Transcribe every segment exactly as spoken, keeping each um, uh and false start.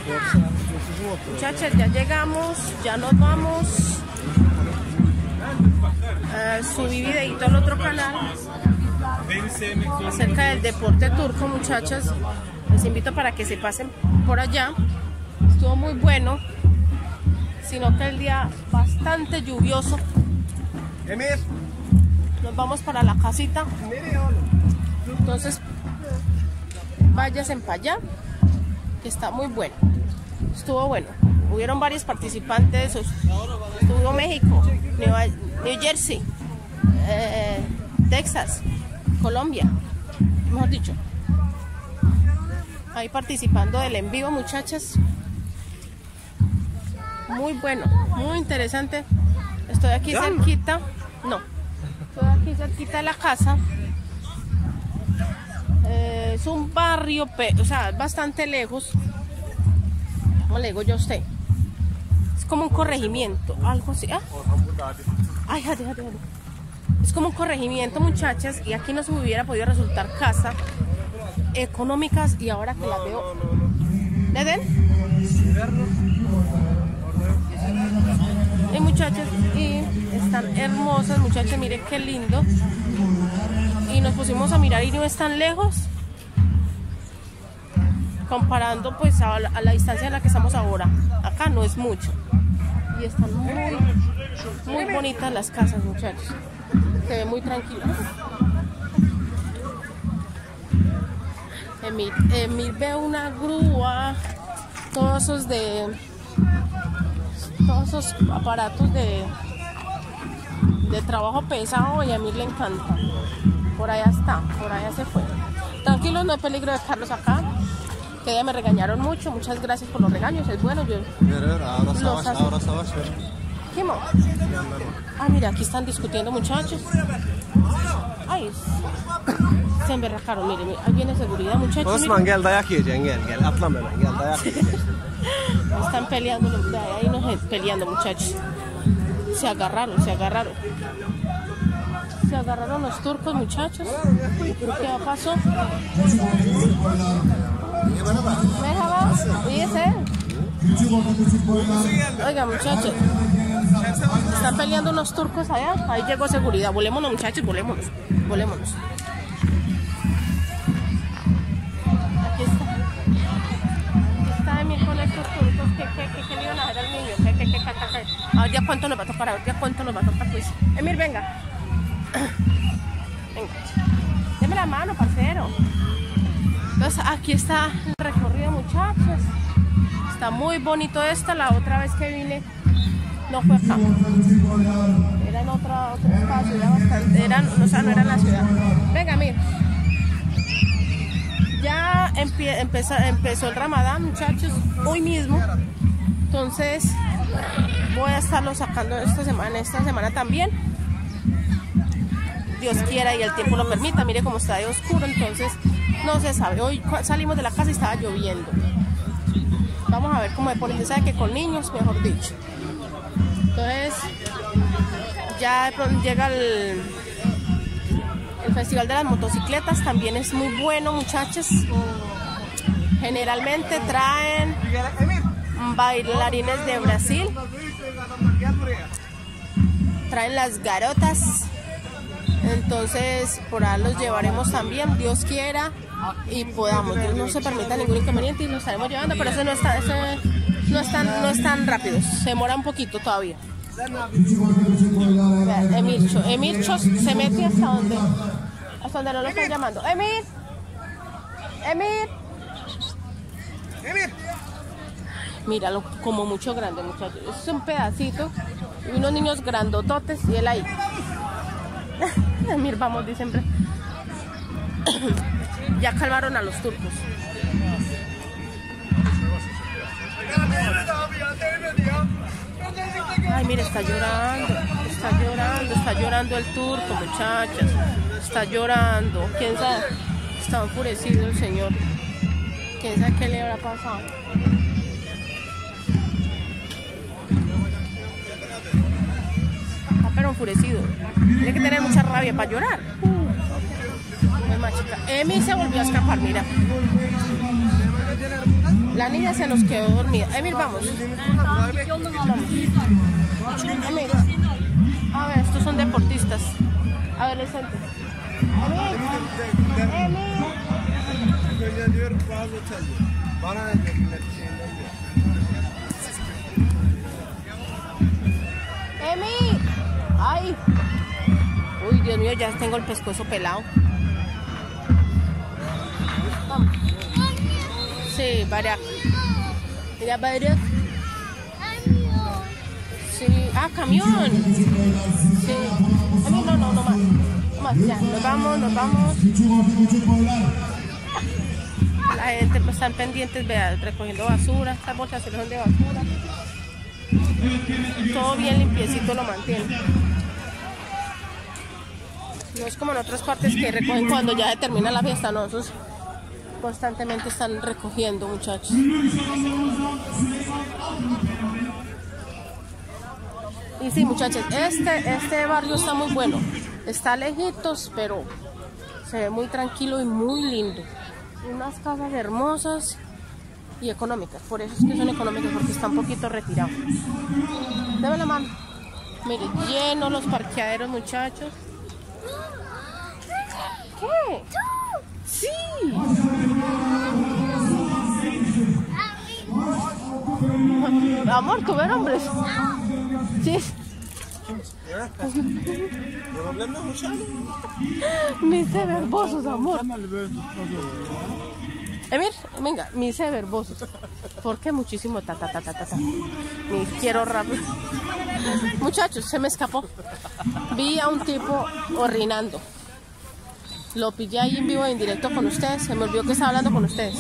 Muchachas, ya llegamos, ya nos vamos. Uh, subí videito al otro canal acerca del deporte turco, muchachas. Les invito para que se pasen por allá. Estuvo muy bueno, sino que el día bastante lluvioso. Nos vamos para la casita. Entonces, váyanse para allá, que está muy bueno. Estuvo bueno. Hubieron varios participantes. Estuvo México, Nueva, New Jersey, eh, Texas, Colombia, mejor dicho. Ahí participando del en vivo, muchachas. Muy bueno, muy interesante. Estoy aquí cerquita. No, estoy aquí cerquita de la casa. Eh, es un barrio, o sea, bastante lejos. ¿Cómo le digo yo a usted? Es como un corregimiento, algo así. ¿Ah? Ay, jade, jade, jade. Es como un corregimiento, muchachas, y aquí no se me hubiera podido resultar casa económicas, y ahora que las veo. ¿Le den? Y muchachas, y están hermosas, muchachas, miren qué lindo. Y nos pusimos a mirar y no están lejos, comparando pues a la, a la distancia en la que estamos ahora. Acá no es mucho. Y están muy, muy bonitas las casas, muchachos. Se ve muy tranquilo. Emil, Emil ve una grúa, todos esos de todos esos aparatos de de trabajo pesado, y a mí le encanta. Por allá está, por allá se fue. Tranquilos, no hay peligro de dejarlos acá. Que ya me regañaron mucho. Muchas gracias por los regaños, es bueno. Yo los hace... ¿Qué mo? Ah, mira, aquí están discutiendo, muchachos. Ay, se emberracaron, miren, miren, ahí viene seguridad, muchachos. Osman, gel dayak yiyeceksin, gel, gel, atlama hemen, gel dayak yiyeceksin. Están peleando, ahí nos peleando, muchachos. Se agarraron, se agarraron. Se agarraron los turcos, muchachos. ¿Qué pasó? Merhaba, fíjese. Oiga, muchachos, están peleando unos turcos allá. Ahí llegó seguridad. Volémonos, muchachos, volémonos. Volémonos. Aquí está. Aquí está Emil con estos turcos. ¿Qué, qué, qué, qué le iban a hacer al niño? ¿Qué, qué, qué, qué, qué? A ver, ya cuánto nos va a tocar, a ver, ya cuánto nos va a tocar, pues. Emil, venga. Venga. Deme la mano, parcero. Entonces, aquí está el recorrido, muchachos. Está muy bonito esta. La otra vez que vine no fue acá. Era en otra, otro espacio. Era bastante, eran, o sea, no era en la ciudad. Venga, mira. Ya empie, empezó, empezó el Ramadán, muchachos, hoy mismo. Entonces, voy a estarlo sacando esta semana, esta semana también. Dios quiera y el tiempo lo permita. Mire cómo está de oscuro, entonces no se sabe. Hoy salimos de la casa y estaba lloviendo. Vamos a ver cómo me pone. Usted sabe que con niños, mejor dicho. Entonces, ya llega el, el Festival de las Motocicletas. También es muy bueno, muchachos. Generalmente traen bailarines de Brasil. Traen las garotas. Entonces, por ahí los llevaremos también, Dios quiera, y podamos. Dios no se permita ningún inconveniente y los estaremos llevando, pero eso no está, eso no es tan, no es tan rápido, se demora un poquito todavía. Vean, Emircho, Emircho se mete hasta donde, hasta donde no lo están llamando. Emir, Emir, Emir. Míralo, como mucho grande, muchachos. Es un pedacito y unos niños grandototes y él ahí. Emir, vamos, dice siempre. Ya calmaron a los turcos. Ay, mire, está llorando, está llorando, está llorando el turco, muchachas. Está llorando. ¿Quién sabe? Está enfurecido el señor. ¿Quién sabe qué le habrá pasado? Está pero enfurecido. Tiene que tener mucha rabia para llorar. Muy machica. Emi se volvió a escapar, mira. La niña se nos quedó dormida. Emir, vamos. Emir. A ver, estos son deportistas. Adolescentes. Emir. Emir. Emir. Ay. Uy, Dios mío, ya tengo el pescuezo pelado. Vamos. Sí, Barak. Mira, Barak. Sí. Ah, camión. Sí. Emir, no, no, no más. No más, ya. Nos vamos, nos vamos. La gente pues están pendientes, vea, recogiendo basura. Estas bolsas son de basura. Todo bien limpiecito lo mantiene. No es como en otras partes que recogen cuando ya termina la fiesta, no, esos constantemente están recogiendo, muchachos. Y sí, muchachos, este, este barrio está muy bueno. Está lejitos, pero se ve muy tranquilo y muy lindo. Unas casas hermosas y económicas. Por eso es que son económicas, porque está un poquito retirado. Dame la mano. Mire, lleno los parqueaderos, muchachos. ¿Qué? Sí. Amor, ¿tú ves hombres? Sí. Mis verbosos, amor. Emir, venga, mis verbosos. ¿Por qué muchísimo ta ta ta ta ta ta? Ni quiero rápido. Muchachos, se me escapó. Vi a un tipo orinando. Lo pillé ahí en vivo en directo con ustedes. Se me olvidó que estaba hablando con ustedes.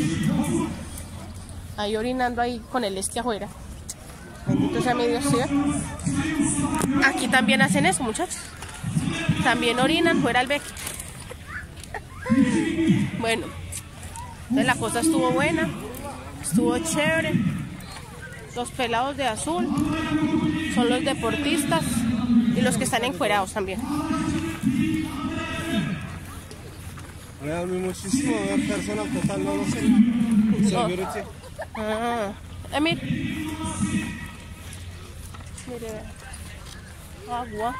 Ahí orinando ahí con el este afuera. Bendito sea mi Dios, ¿sí? Aquí también hacen eso, muchachos. También orinan fuera al beque. Bueno, entonces la cosa estuvo buena. Estuvo chévere. Los pelados de azul son los deportistas y los que están encuerados también. Realmente muchísimo personas total no lo sé. No. Ah, Emir. Mire, agua.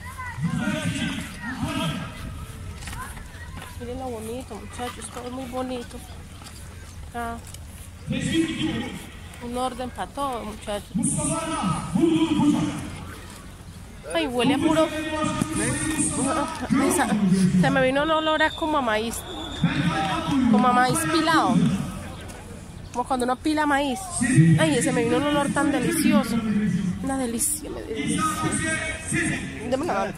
Miren lo bonito, muchachos, todo es muy bonito. Ah, un orden para todo, muchachos. Ay, huele a puro. Se me vino un olor a como a maíz. Como a maíz pilado. Como cuando uno pila maíz. Ay, ese me vino un olor tan delicioso. Una delicia, me delicia. Deme una mano.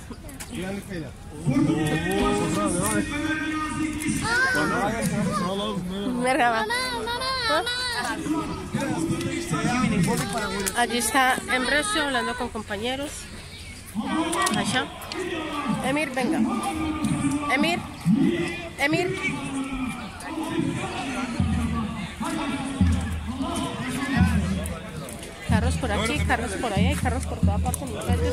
Merhaba. Allí está Embrecio hablando con compañeros. Allá. Emir, venga. Emir. Emir. Carros por aquí, carros por allá, hay carros por toda parte, muchachos.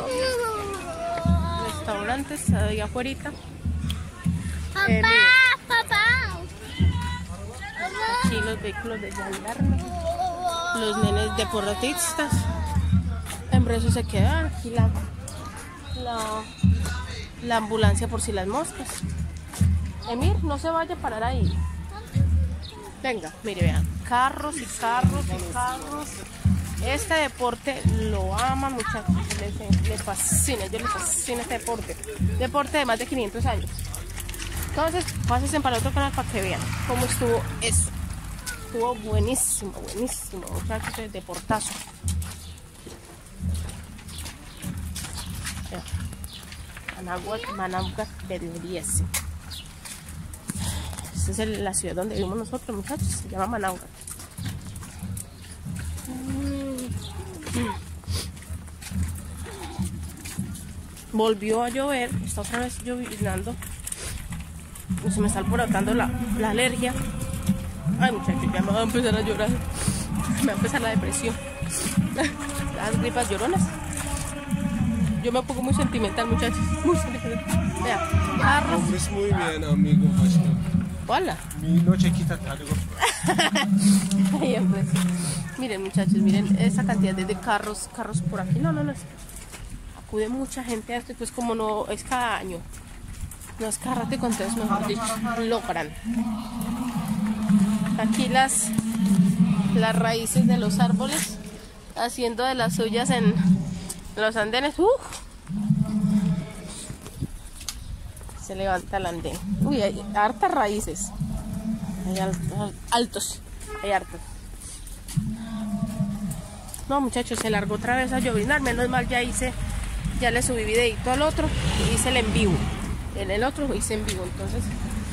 Restaurantes ahí afuera. Eh, Papá. aquí los vehículos de gendarme, los nenes deportistas. Embrecio se queda aquí la, la, la ambulancia por si las moscas. Emir, no se vaya a parar ahí. Venga, mire, vean, carros y carros y carros. Este deporte lo aman, muchachos, les, les fascina, yo les fascina este deporte. Deporte de más de quinientos años. Entonces, pásense para otro canal para que vean cómo estuvo eso. Estuvo buenísimo, buenísimo, muchachos, el deportazo. Managua, Managua, Belice. Esta es el, la ciudad donde vivimos nosotros, muchachos, se llama Managua. Volvió a llover, está otra vez lloviznando. Se me está alborotando la, la alergia. Ay, muchachos, ya me va a empezar a llorar. Me va a empezar la depresión. Las gripas lloronas. Yo me pongo muy sentimental, muchachos. Muy sentimental. Vea, carros. Es muy bien, amigo. Hola. No chiquita, te digo. Ay, pues. Miren, muchachos, miren esa cantidad de, de carros, carros por aquí. No, no, no. Acude mucha gente a esto y pues como no es cada año. No es cada rato y con todos, mejor dicho, logran. Aquí las, las raíces de los árboles haciendo de las suyas en los andenes. ¡Uh! Se levanta el andén. Uy, hay hartas raíces. Hay altos, altos. Hay hartos. No, muchachos, se largó otra vez a llovinar. Menos mal ya hice, ya le subí videito al otro. Hice el en vivo. En el otro hice en vivo, entonces.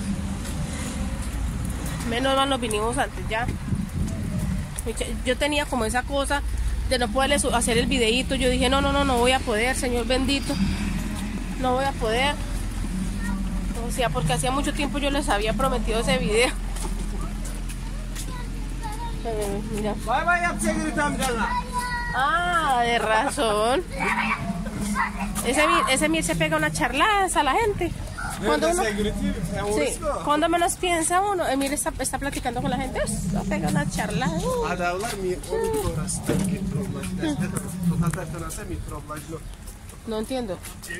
Menos mal nos vinimos antes ya. Yo tenía como esa cosa de no poderle hacer el videito. Yo dije, no, no, no, no voy a poder, Señor bendito. No voy a poder. O sea, porque hacía mucho tiempo yo les había prometido ese video. Eh, mira. Ah, de razón. Ese, ese Mir se pega una charlada a la gente. Cuando, uno, sí, cuando menos piensa uno, Emir está, está platicando con la gente, se pega una charlada. No entiendo.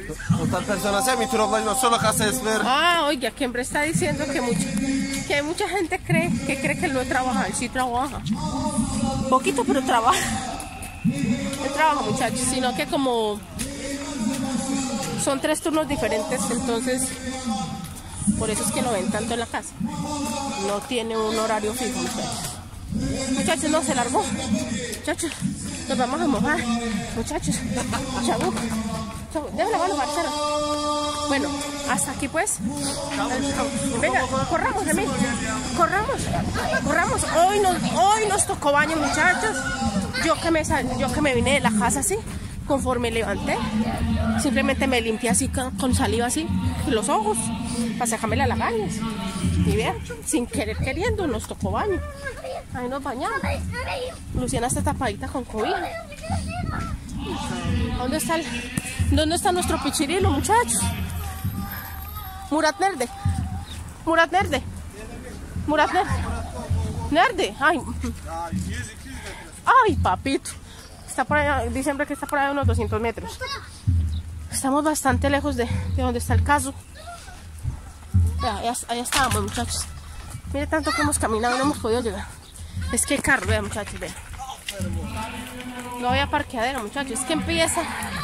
Ah, oiga, que hombre está diciendo que, mucho, que mucha gente cree que cree que él no trabaja, él sí trabaja. Poquito, pero trabaja. Él trabaja, muchachos, sino que como son tres turnos diferentes, entonces por eso es que lo ven tanto en la casa. No tiene un horario fijo, muchachos. Muchachos, no, se largó. Muchachos, nos vamos a mojar. Muchachos, chabu, chabu, déjame la mano, Marcelo. Bueno, hasta aquí pues. Venga, corramos, Emil. Corramos, corramos. Hoy nos, hoy nos tocó baño, muchachos. Yo que me sal, yo que me vine de la casa así, conforme levanté, simplemente me limpié así con, con saliva así los ojos para sacarme las lagañas. Y vean, sin querer queriendo nos tocó baño. Ahí nos bañamos. Luciana está tapadita con cobija. ¿Dónde está el, dónde está nuestro pichirilo, muchachos? Murat Nerde. Murat Nerde. Murat Nerde. Nerde. Ay. Ay, papito. Está por allá, diciembre que está por allá unos doscientos metros. Estamos bastante lejos de, de donde está el caso. Ya, allá, allá estábamos, muchachos. Mire tanto que hemos caminado y no hemos podido llegar. Es que el carro, vean, muchachos, vean. No había parqueadero, muchachos. Es que empieza.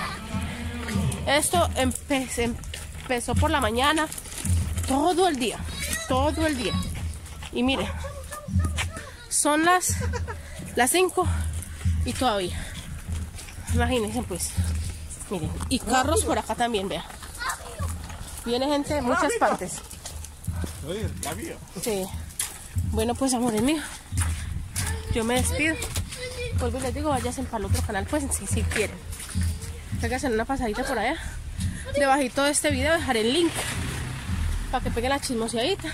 Esto empe empezó por la mañana. Todo el día. Todo el día. Y mire. Son las las cinco y todavía. Imagínense pues. Miren. Y carros por acá también, vean. Viene gente de muchas partes. Sí. Bueno, pues amores míos, yo me despido. Vuelvo y les digo, váyanse para el otro canal, pues si, si quieren. Háganse una pasadita por allá. Debajito de este video dejaré el link para que peguen la chismoseadita.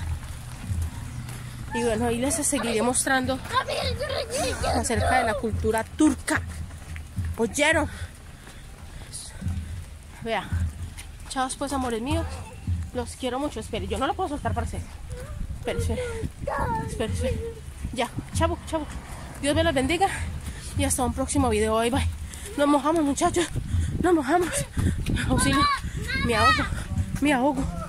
Y bueno, ahí les seguiré mostrando acerca de la cultura turca. ¿Oyeron? Vea. Chao pues amores míos. Los quiero mucho. Espere, yo no lo puedo soltar para hacer. Espere, espere. Espere, espere. Ya, chavo, chavo. Dios me los bendiga. Y hasta un próximo video. Bye, bye. Nos mojamos, muchachos. Nos mojamos. Auxilio. Me ahogo. Me ahogo.